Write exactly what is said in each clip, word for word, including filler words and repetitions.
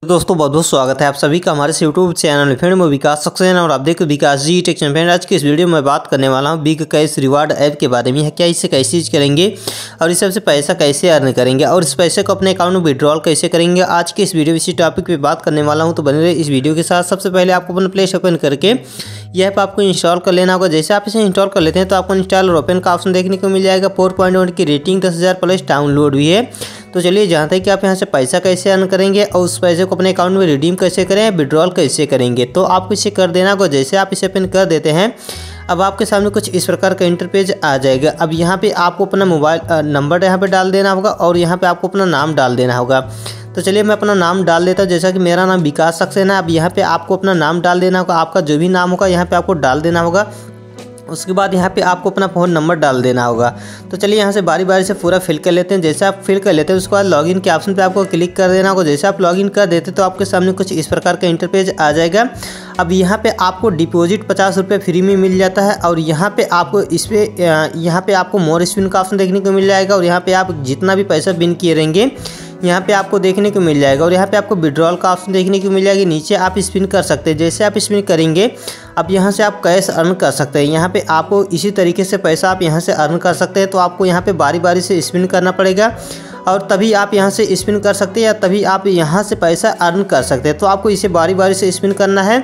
दोस्तों बहुत बहुत स्वागत है आप सभी का हमारे यूट्यूब चैनल फ्रेंड में विकास सक्सेना और आप देखो विकास जी टेक चैंपियन। आज के इस वीडियो में बात करने वाला हूं बिग कैश रिवार्ड ऐप के बारे में है। क्या इससे कैसे यूज करेंगे और इस सबसे पैसा कैसे अर्न करेंगे और इस पैसे को अपने अकाउंट में विड्रॉल कैसे करेंगे। आज के इस वीडियो इसी टॉपिक पर बात करने वाला हूँ, तो बने रहे इस वीडियो के साथ। सबसे पहले आपको अपना प्ले स्टोर ओपन करके यह ऐप आपको इंस्टॉल कर लेना होगा। जैसे आप इसे इंस्टॉल कर लेते हैं तो आपको इंस्टॉल और ओपन का ऑप्शन देखने को मिल जाएगा। फोर पॉइंट वन की रेटिंग, दस हज़ार प्लस डाउनलोड भी है। तो चलिए जानते हैं कि आप यहाँ से पैसा कैसे अर्न करेंगे और उस पैसे को अपने अकाउंट में रिडीम कैसे करें, विड्रॉल कैसे करेंगे। तो आपको इसे कर देना होगा। जैसे आप इसे ओपन कर देते हैं अब आपके सामने कुछ इस प्रकार का इंटरपेज आ जाएगा। अब यहाँ पे आपको अपना मोबाइल नंबर यहाँ पे डाल देना होगा और यहाँ पे आपको अपना नाम डाल देना होगा। तो चलिए मैं अपना नाम डाल देता हूँ। जैसा कि मेरा नाम विकास सक्सेना है। अब यहाँ पे आपको अपना नाम डाल देना होगा। आपका जो भी नाम होगा यहाँ पे आपको डाल देना होगा। उसके बाद यहाँ पे आपको अपना फ़ोन नंबर डाल देना होगा। तो चलिए यहाँ से बारी बारी से पूरा फिल कर लेते हैं। जैसे आप फिल कर लेते हैं उसके बाद लॉगिन के ऑप्शन पे आपको क्लिक कर देना होगा। जैसे आप लॉगिन कर देते तो आपके सामने कुछ इस प्रकार का इंटरपेज आ जाएगा। अब यहाँ पे आपको डिपॉजिट पचास रुपये फ्री में मिल जाता है और यहाँ पे आपको इस पर यहाँ पे आपको मोर स्पिन का ऑप्शन देखने को मिल जाएगा और यहाँ पे आप जितना भी पैसा विन किए रहेंगे यहाँ पे आपको देखने को मिल जाएगा और यहाँ पे आपको विड्रॉल का ऑप्शन देखने को मिल जाएगी। नीचे आप स्पिन कर सकते हैं। जैसे आप स्पिन करेंगे अब यहाँ से आप कैश अर्न कर सकते हैं। यहाँ पे आपको इसी तरीके से पैसा आप यहाँ से अर्न कर सकते हैं। तो आपको यहाँ पे बारी बारी से स्पिन करना पड़ेगा और तभी आप यहाँ से स्पिन कर सकते हैं या तभी आप यहाँ से पैसा अर्न कर सकते हैं। तो आपको इसे बारी बारी से स्पिन करना है।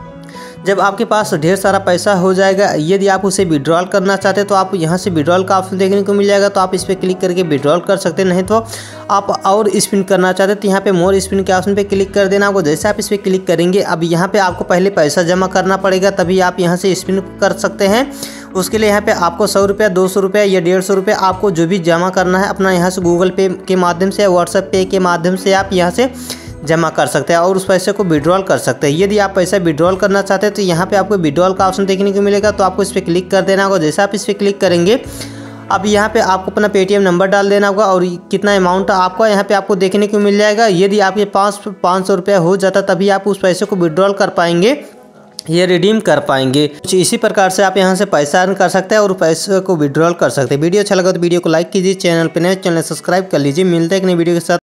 जब आपके पास ढेर सारा पैसा हो जाएगा, यदि आप उसे विड्रॉल करना चाहते हैं तो आप यहाँ से विड्रॉल का ऑप्शन देखने को मिल जाएगा। तो आप इस पर क्लिक करके विड्रॉल कर सकते हैं। नहीं तो आप और स्पिन करना चाहते हैं तो यहाँ पे मोर स्पिन के ऑप्शन पे क्लिक कर देना होगा। जैसे आप इस पर क्लिक करेंगे अब यहाँ पे आपको पहले पैसा जमा करना पड़ेगा तभी आप यहाँ से स्पिन कर सकते हैं। उसके लिए यहाँ पे आपको सौ रुपया, दो सौ रुपया या डेढ़ सौ रुपया आपको जो भी जमा करना है अपना यहाँ से गूगल पे के माध्यम से या व्हाट्सएप पे के माध्यम से आप यहाँ से जमा कर सकते हैं और उस पैसे को विड्रॉल कर सकते हैं। यदि आप पैसा विड्रॉल करना चाहते हैं तो यहाँ पे आपको विड्रॉल का ऑप्शन देखने को मिलेगा। तो आपको इस पर क्लिक कर देना होगा। जैसे आप इस पर क्लिक करेंगे अब यहाँ पे आपको अपना पेटीएम नंबर डाल देना होगा और कितना अमाउंट आपका यहाँ पे आपको देखने को मिल जाएगा। यदि आपके पास पाँच सौ रुपया हो जाता तभी आप उस पैसे को विड्रॉल कर पाएंगे, ये रिडीम कर पाएंगे। कुछ इसी प्रकार से आप यहाँ से पैसा अर्न कर सकते हैं और पैसे को विड्रॉल कर सकते हैं। वीडियो अच्छा लगा तो वीडियो को लाइक कीजिए, चैनल पर नए चैनल सब्सक्राइब कर लीजिए। मिलते हैं एक नई वीडियो के साथ।